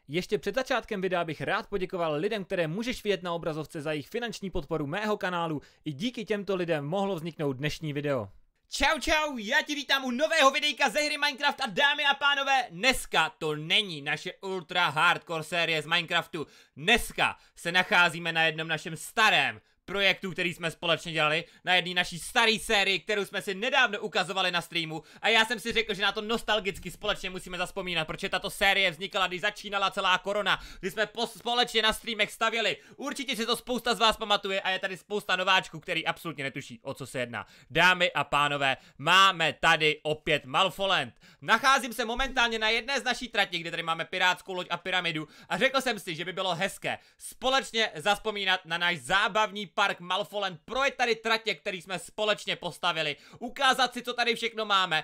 Ještě před začátkem videa bych rád poděkoval lidem, které můžeš vidět na obrazovce za jejich finanční podporu mého kanálu. I díky těmto lidem mohlo vzniknout dnešní video. Čau, já ti vítám u nového videjka ze hry Minecraft a dámy a pánové, dneska to není naše ultra hardcore série z Minecraftu. Dneska se nacházíme na jednom našem starém projektu, který jsme společně dělali, na jedné naší staré sérii, kterou jsme si nedávno ukazovali na streamu a já jsem si řekl, že na to nostalgicky společně musíme zazpomínat, protože tato série vznikala, když začínala celá korona, kdy jsme společně na streamech stavěli. Určitě si to spousta z vás pamatuje a je tady spousta nováčků, který absolutně netuší, o co se jedná. Dámy a pánové, máme tady opět Malfoland. Nacházím se momentálně na jedné z naší trati, kde tady máme pirátskou loď a pyramidu a řekl jsem si, že by bylo hezké společně zazpomínat na náš zábavní park Malfoland, projet tady tratě, který jsme společně postavili, ukázat si, co tady všechno máme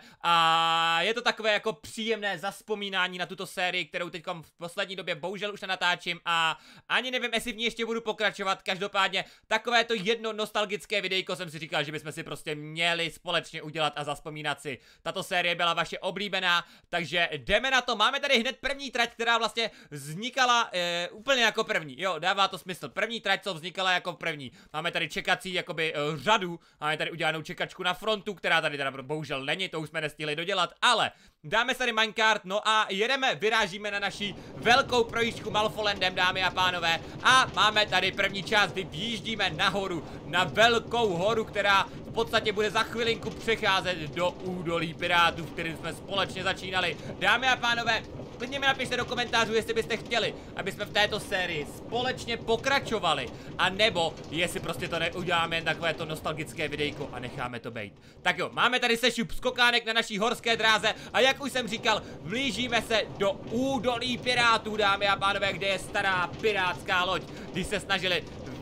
a je to takové jako příjemné zazpomínání na tuto sérii, kterou teď v poslední době bohužel už nenatáčím a ani nevím, jestli v ní ještě budu pokračovat. Každopádně takové to jedno nostalgické videjko jsem si říkal, že bychom si prostě měli společně udělat a zazpomínat si. Tato série byla vaše oblíbená, takže jdeme na to. Máme tady hned první trať, která vlastně vznikala úplně jako první. Jo, dává to smysl. První trať, co vznikala jako první. Máme tady čekací jakoby řadu, máme tady udělanou čekačku na frontu, která tady teda bohužel není, to už jsme nestihli dodělat, ale dáme se tady minecart, no a jedeme, vyrážíme na naší velkou projížďku Malfolandem, dámy a pánové, a máme tady první část, kdy vjíždíme nahoru, na velkou horu, která v podstatě bude za chvilinku přecházet do údolí pirátů, v kterým jsme společně začínali. Dámy a pánové, klidně mi napište do komentářů, jestli byste chtěli, aby jsme v této sérii společně pokračovali, a nebo jestli prostě to neuděláme jen takovéto nostalgické videjko a necháme to bejt. Tak jo, máme tady sešup skokánek na naší horské dráze a jak už jsem říkal, blížíme se do údolí pirátů, dámy a pánové, kde je stará pirátská loď, když se snažili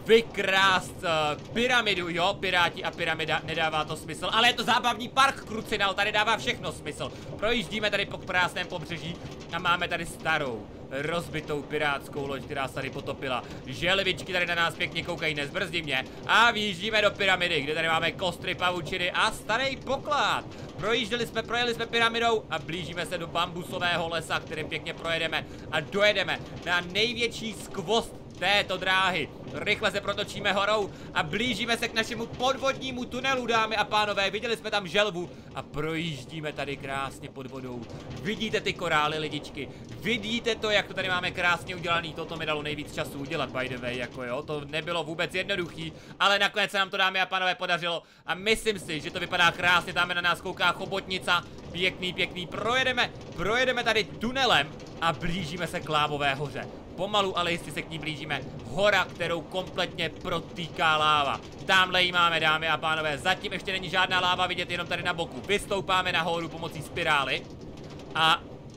vykrást pyramidu, jo, piráti a pyramida, nedává to smysl, ale je to zábavní park Krucinal, tady dává všechno smysl. Projíždíme tady po krásném pobřeží a máme tady starou, rozbitou pirátskou loď, která se tady potopila. Želvičky tady na nás pěkně koukají, nezbrzdí mě. A vyjíždíme do pyramidy, kde tady máme kostry, pavučiny a starý poklad. Projeli jsme pyramidou a blížíme se do bambusového lesa, kterým pěkně projedeme a dojedeme na největší skvost této dráhy. Rychle se protočíme horou a blížíme se k našemu podvodnímu tunelu, dámy a pánové. Viděli jsme tam želvu a projíždíme tady krásně pod vodou. Vidíte ty korály, lidičky? Vidíte to, jak to tady máme krásně udělaný? Toto mi dalo nejvíc času udělat, by the way, jako jo. To nebylo vůbec jednoduchý, ale nakonec se nám to, dámy a pánové, podařilo a myslím si, že to vypadá krásně. Tam na nás kouká chobotnica. Pěkný. Projedeme tady tunelem a blížíme se k lávové hoře. Pomalu, ale jistě se k ní blížíme. Hora, kterou kompletně protýká láva. Tamhle ji máme, dámy a pánové. Zatím ještě není žádná láva vidět, jenom tady na boku. Vystoupáme nahoru pomocí spirály a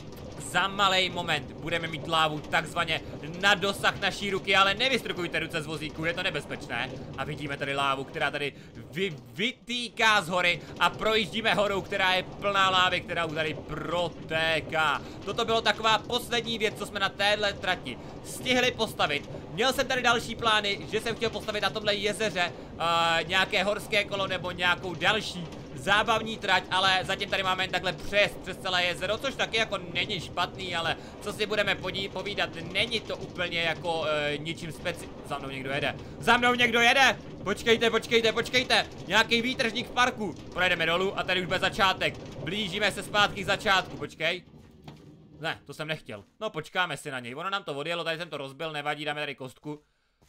za malej moment budeme mít lávu takzvaně na dosah naší ruky, ale nevystrkujte ruce z vozíku, je to nebezpečné. A vidíme tady lávu, která tady vytýká z hory a projíždíme horou, která je plná lávy, která tady protéká. Toto bylo taková poslední věc, co jsme na téhle trati stihli postavit. Měl jsem tady další plány, že jsem chtěl postavit na tomhle jezeře nějaké horské kolo nebo nějakou další zábavní trať, ale zatím tady máme jen takhle přes celé jezero, což taky jako není špatný, ale co si budeme povídat, není to úplně jako ničím Za mnou někdo jede! Počkejte! Nějaký výtržník v parku! Projedeme dolů a tady už bude začátek. Blížíme se zpátky k začátku, počkej. Ne, to jsem nechtěl. No počkáme si na něj, ono nám to odjelo, tady jsem to rozbil, nevadí, dáme tady kostku.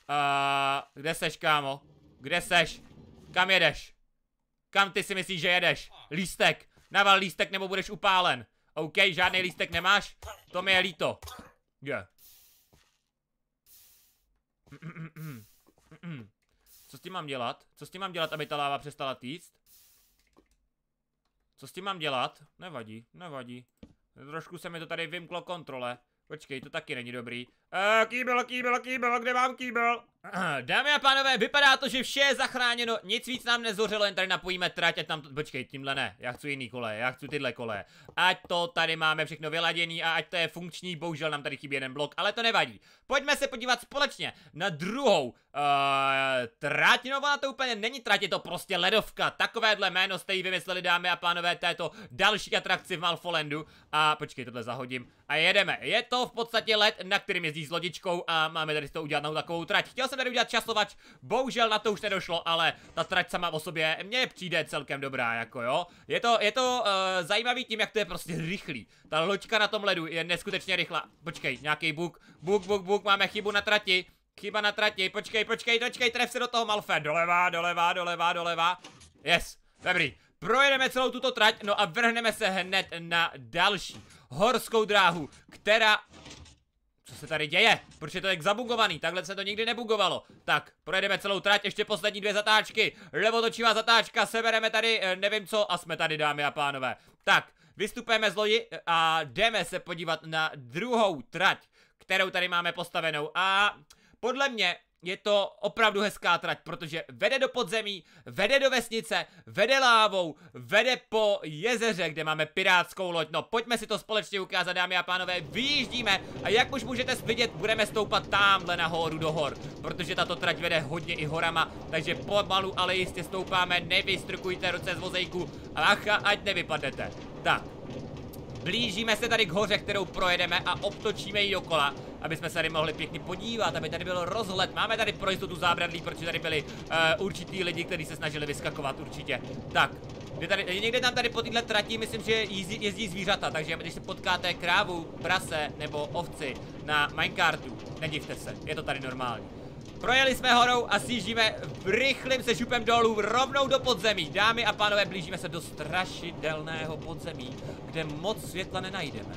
Kde seš, kámo? Kde seš? Kam jedeš? Kam ty si myslíš, že jedeš? Lístek. Naval lístek, nebo budeš upálen. OK, žádný lístek nemáš? To mi je líto. Yeah. Co s tím mám dělat? Co s tím mám dělat, aby ta láva přestala týct? Co s tím mám dělat? Nevadí. Trošku se mi to tady vymklo kontrole. Počkej, to taky není dobrý. Kýbel, kde mám kýbel? Dámy a pánové, vypadá to, že vše je zachráněno, nic víc nám nezořelo, jen tady napojíme trať, ať tam to... Počkej, tímhle ne, já chci jiný koleje, já chci tyhle koleje. Ať to tady máme všechno vyladěný a ať to je funkční, bohužel nám tady chybí jeden blok, ale to nevadí. Pojďme se podívat společně na druhou trať, no ona to úplně není trať, je to prostě ledovka. Takovéhle jméno jste jí vymysleli, dámy a pánové, této další atrakci v Malfolandu. A počkej, tohle zahodím. A jedeme. Je to v podstatě led, na kterým jezdí s lodičkou a máme tady z toho udělat takovou trať. Chtěl jsem tady udělat časovač, bohužel na to už nedošlo, ale ta trať sama o sobě mně přijde celkem dobrá, jako jo. Je to zajímavý tím, jak to je prostě rychlý. Ta loďka na tom ledu je neskutečně rychlá. Počkej, nějaký buk, máme chybu na trati. Chyba na trati, počkej, tref se do toho, Malfe. Doleva. Yes, dobrý. Projedeme celou tuto trať, no a vrhneme se hned na další horskou dráhu, která... Co se tady děje? Proč je to tak zabugovaný? Takhle se to nikdy nebugovalo. Tak, projedeme celou trať, ještě poslední 2 zatáčky. Levotočivá zatáčka, sebereme tady, nevím co, a jsme tady, dámy a pánové. Tak, vystupujeme z lodi a jdeme se podívat na druhou trať, kterou tady máme postavenou. A podle mě je to opravdu hezká trať, protože vede do podzemí, vede do vesnice, vede lávou, vede po jezeře, kde máme pirátskou loď. No, pojďme si to společně ukázat, dámy a pánové. Vyjíždíme a jak už můžete vidět, budeme stoupat tamhle nahoru do hor, protože tato trať vede hodně i horama, takže pomalu, ale jistě stoupáme, nevystrkujte ruce z vozejku, ach, ať nevypadnete. Tak. Blížíme se tady k hoře, kterou projedeme a obtočíme ji dokola, aby jsme se tady mohli pěkně podívat, aby tady byl rozhled. Máme tady pro jistotu zábradlí, protože tady byli určitý lidi, kteří se snažili vyskakovat určitě. Tak, někde tam tady po této trati, myslím, že jezdí zvířata, takže když se potkáte krávu, prase nebo ovci na minecartu, nedivte se, je to tady normální. Projeli jsme horou a sjíždíme rychlým sešupem dolů rovnou do podzemí. Dámy a pánové, blížíme se do strašidelného podzemí, kde moc světla nenajdeme.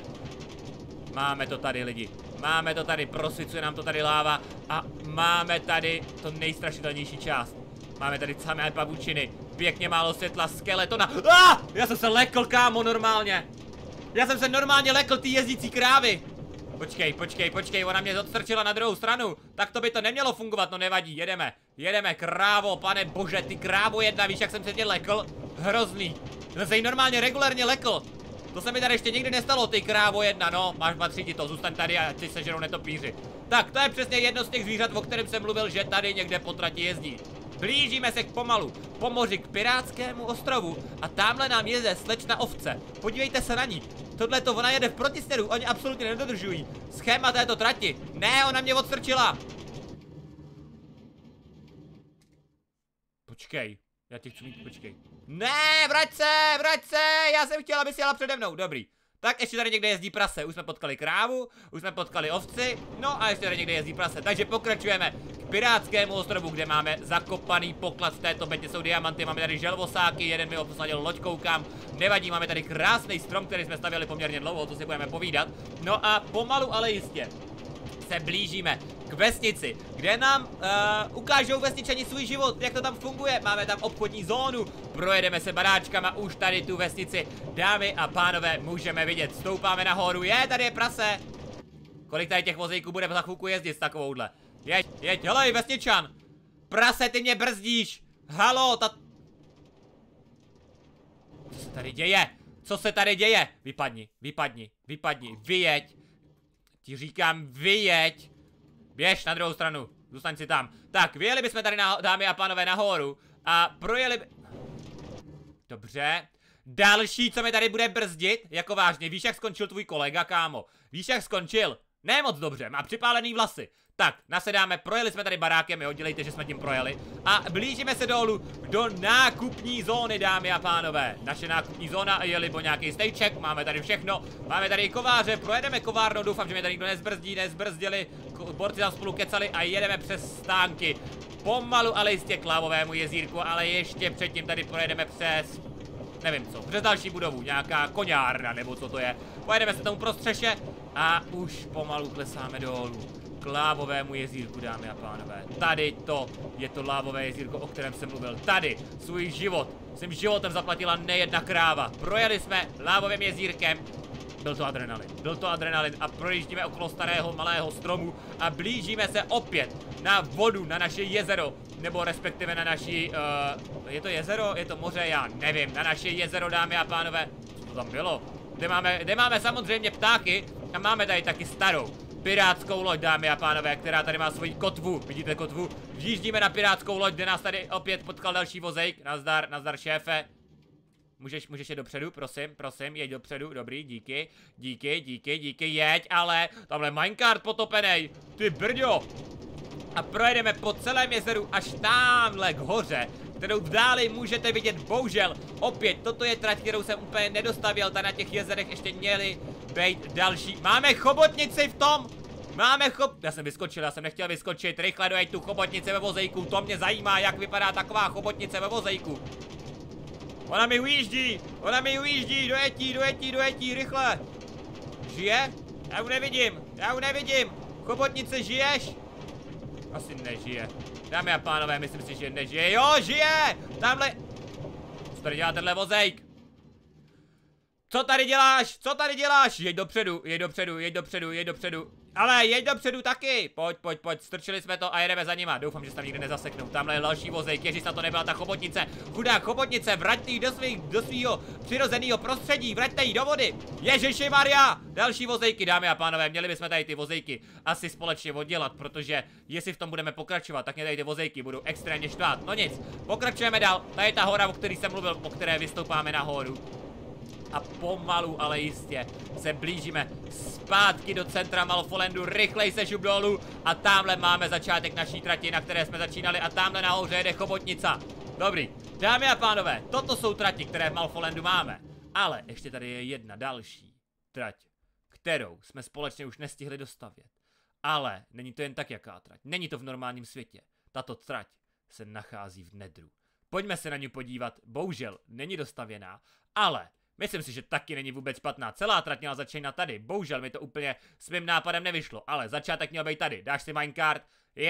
Máme to tady, lidi. Máme to tady, prosvicuje nám to tady láva a máme tady to nejstrašidelnější část. Máme tady samé pavučiny, pěkně málo světla, skeletona. Já jsem se lekl, kámo, normálně. Já jsem se normálně lekl ty jezdící krávy. Počkej, ona mě odstrčila na druhou stranu. Tak to by to nemělo fungovat, no nevadí, jedeme, krávo, pane bože, ty krávo jedna, víš, jak jsem se tě lekl? Hrozný, jsem se jí normálně regulérně lekl. To se mi tady ještě nikdy nestalo, ty krávo jedna, no, patří ti to, zůstaň tady a ty sežerou netopíři. Tak, to je přesně jedno z těch zvířat, o kterém jsem mluvil, že tady někde po trati jezdí. Blížíme se pomalu po moři k pirátskému ostrovu a tamhle nám jede slečna ovce. Podívejte se na ní. Tohle to ona jede v protisměru, oni absolutně nedodržují schéma této trati. Ne, ona mě odstrčila. Počkej, já tě chci mít, počkej. Ne, vrať se, já jsem chtěla, aby si jela přede mnou, dobrý. Tak ještě tady někde jezdí prase, už jsme potkali krávu, už jsme potkali ovci, no a ještě tady někde jezdí prase, takže pokračujeme k pirátskému ostrovu, kde máme zakopaný poklad, v této betě jsou diamanty, máme tady želvosáky, jeden mi ho posadil loď, koukám, nevadí, máme tady krásný strom, který jsme stavěli poměrně dlouho, to si budeme povídat, no a pomalu, ale jistě se blížíme k vesnici, kde nám ukážou vesničani svůj život, jak to tam funguje. Máme tam obchodní zónu, projedeme se baráčkama, už tady tu vesnici, dámy a pánové, můžeme vidět. Stoupáme nahoru, tady je prase. Kolik tady těch vozejků bude za chvilku jezdit s takovouhle? Jeď, helej, vesničan. Prase, ty mě brzdíš. Halo, Co se tady děje? Vypadni, vyjeď. Ti říkám, vyjeď. Běž na druhou stranu, zůstaň si tam. Tak, vyjeli bychom tady, dámy a pánové, nahoru a projeli by... Dobře. Další, co mi tady bude brzdit, jako vážně, víš, jak skončil tvůj kolega, kámo? Víš, jak skončil? Ne moc dobře, má připálený vlasy. Tak, nasedáme, projeli jsme tady barákem, jo, dělejte, že jsme tím projeli. A blížíme se dolů do nákupní zóny, dámy a pánové. Naše nákupní zóna je libo nějaký stejček, máme tady všechno. Máme tady i kováře, projedeme kovárnu, doufám, že mě tady nikdo nezbrzdili. Borci tam spolu kecali a jedeme přes stánky. Pomalu, ale jistě k Lávovému jezírku, ale ještě předtím tady projedeme přes... nevím co, přes další budovu, nějaká koňárna, nebo co to je. Pojedeme se tomu prostřeše a už pomalu klesáme dolů. K Lávovému jezírku, dámy a pánové. Tady to je to Lávové jezírko, o kterém jsem mluvil. Tady svůj život, svým životem zaplatila nejedna kráva. Projeli jsme Lávovým jezírkem Byl to adrenalin a projíždíme okolo starého malého stromu a blížíme se opět na vodu, na naše jezero, nebo respektive na naši, je to jezero, je to moře, já nevím, na naše jezero, dámy a pánové. Co to tam bylo? Kde máme samozřejmě ptáky a máme tady taky starou pirátskou loď, dámy a pánové, která tady má svoji kotvu. Vidíte kotvu? Vjíždíme na pirátskou loď, kde nás tady opět potkal další vozejk. Nazdar šéfe. Můžeš jít dopředu, prosím, jeď dopředu, dobrý, díky, jeď, ale tamhle minecart potopenej, ty brďo. A projedeme po celém jezeru až tamhle k hoře, kterou v dáli můžete vidět, bohužel, opět, toto je trať, kterou jsem úplně nedostavěl, tady na těch jezerech ještě měly být další. Máme chobotnici v tom! Já jsem vyskočil, já jsem nechtěl vyskočit, rychle dojeď tu chobotnici ve vozejku, to mě zajímá, jak vypadá taková chobotnice ve vozejku. Ona mi ujíždí, dojetí, rychle. Žije? Já ju nevidím. Chobotnice, žiješ? Asi nežije. Dámy a pánové, myslím si, že nežije. Jo, žije! Tamhle... Co tady dělá tenhle vozejk? Co tady děláš? Jeď dopředu. Ale jeď dopředu taky. Pojď, strčili jsme to a jedeme za nima. Doufám, že se tam nikde nezaseknou. Tamhle je další vozejk, ježiš, na to nebyla ta chobotnice. Chudák chobotnice, vraťte jí do svýho přirozeného prostředí, vraťte jí do vody. Ježiši Maria, další vozejky, dámy a pánové, měli bychom tady ty vozejky asi společně oddělat, protože jestli v tom budeme pokračovat, tak mě tady ty vozejky budou extrémně štvát. No nic, pokračujeme dál. Tady je ta hora, o které jsem mluvil, po které vystoupáme nahoru. A pomalu, ale jistě se blížíme zpátky do centra Malfolandu, rychleji se šup dolů a tamhle máme začátek naší trati, na které jsme začínali a tamhle nahoře jede chobotnica. Dobrý, dámy a pánové, toto jsou trati, které v Malfolandu máme, ale ještě tady je jedna další trať, kterou jsme společně už nestihli dostavět. Ale není to jen tak jaká trať, není to v normálním světě, tato trať se nachází v Nedru. Pojďme se na ní podívat, bohužel není dostavěná, ale... Myslím si, že taky není vůbec špatná. Celá trať měla začínat tady. Bohužel mi to úplně s mým nápadem nevyšlo. Ale začátek měl být tady. Dáš si minecart,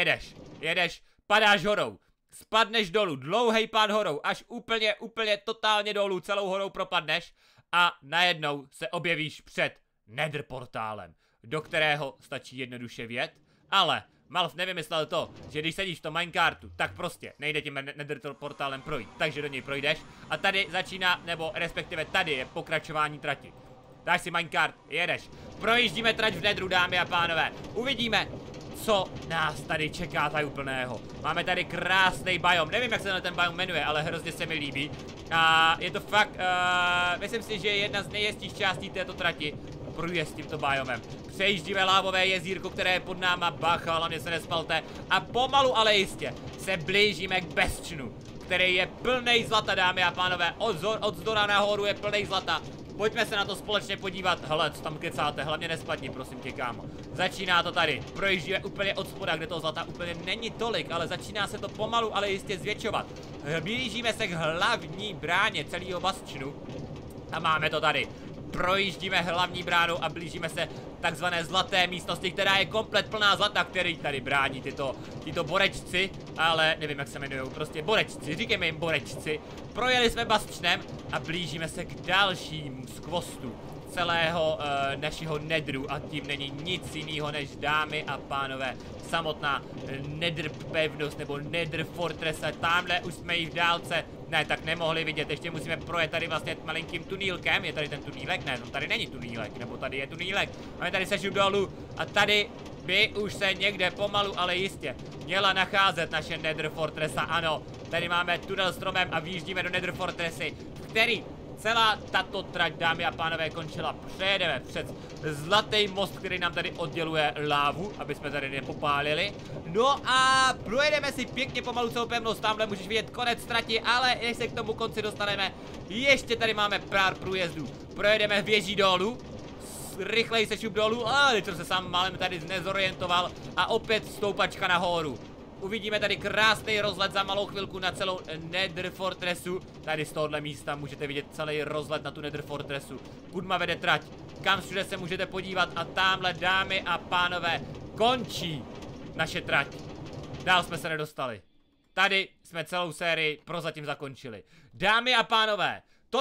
jedeš, padáš horou. Spadneš dolů, dlouhej pád horou. Až úplně totálně dolů, celou horou propadneš. A najednou se objevíš před Nether portálem, do kterého stačí jednoduše vjet. Ale Malf nevymyslel to, že když sedíš v tom minecartu, tak prostě nejde tím Nether portálem projít, takže do něj projdeš a tady začíná, nebo respektive tady je pokračování trati. Dáš si minecart, jedeš. Projíždíme trať v Nedru, dámy a pánové. Uvidíme, co nás tady čeká tady úplného. Máme tady krásný biom, nevím, jak se ten biom jmenuje, ale hrozně se mi líbí. A je to fakt, myslím si, že je jedna z nejhezčích částí této trati. Průjezd tímto biomem. Přejíždíme lávové jezírko, které je pod náma, bacha, hlavně se nespalte. A pomalu, ale jistě, se blížíme k Bestčnu, který je plnej zlata, dámy a pánové. Od zdora nahoru je plnej zlata. Pojďme se na to společně podívat. Hele, co tam kecáte, hlavně nespadni, prosím tě, kámo. Začíná to tady, projíždíme úplně od spoda, kde toho zlata úplně není tolik, ale začíná se to pomalu, ale jistě zvětšovat. Blížíme se k hlavní bráně celého Bestčnu. A máme to tady. Projíždíme hlavní bránou a blížíme se takzvané zlaté místnosti, která je komplet plná zlata, který tady brání tyto borečci, ale nevím, jak se jmenujou, prostě borečci, říkejme jim borečci. Projeli jsme Bestčnem a blížíme se k dalšímu skvostu celého našeho Nedru a tím není nic jiného než, dámy a pánové, samotná Nether pevnost nebo Nether Fortress. A tamhle už jsme ji v dálce, ne, tak nemohli vidět, ještě musíme projet tady vlastně malinkým tunílkem. Je tady ten tunílek? Ne, tady není tunílek, nebo tady je tunílek. Máme tady sešup dolů a tady by už se někde pomalu, ale jistě měla nacházet naše Nether Fortress. A ano, tady máme tunel stromem a vyjíždíme do Nether Fortressy, který celá tato trať, dámy a pánové, končila. Přejedeme přes zlatý most, který nám tady odděluje lávu, aby jsme tady nepopálili. No a projedeme si pěkně pomalu celou pevnost, tamhle můžeš vidět konec trati, ale než se k tomu konci dostaneme, ještě tady máme pár průjezdů. Projedeme věží dolů, rychleji se šup dolů, ale jsem se sám málem tady nezorientoval a opět stoupačka nahoru. Uvidíme tady krásný rozhled za malou chvilku na celou Nether Fortressu. Tady z tohohle místa můžete vidět celý rozhled na tu Nether Fortressu. Kudma vede trať, kam všude se můžete podívat a tamhle, dámy a pánové, končí naše trať. Dál jsme se nedostali. Tady jsme celou sérii prozatím zakončili. Dámy a pánové, toto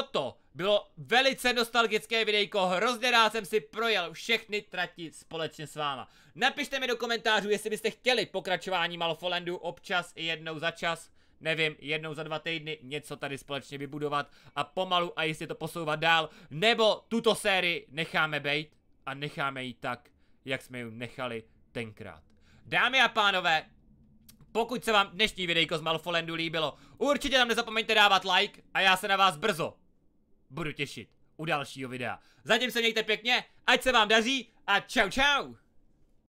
Bylo velice nostalgické videjko, hrozně rád jsem si projel všechny trati společně s váma. Napište mi do komentářů, jestli byste chtěli pokračování Malfolandu občas i jednou za čas, nevím, jednou za 2 týdny něco tady společně vybudovat a pomalu a jistě to posouvat dál, nebo tuto sérii necháme bejt a necháme ji tak, jak jsme ji nechali tenkrát. Dámy a pánové, pokud se vám dnešní videjko z Malfolandu líbilo, určitě tam nezapomeňte dávat like a já se na vás brzo budu těšit u dalšího videa. Zatím se mějte pěkně, ať se vám daří a čau čau!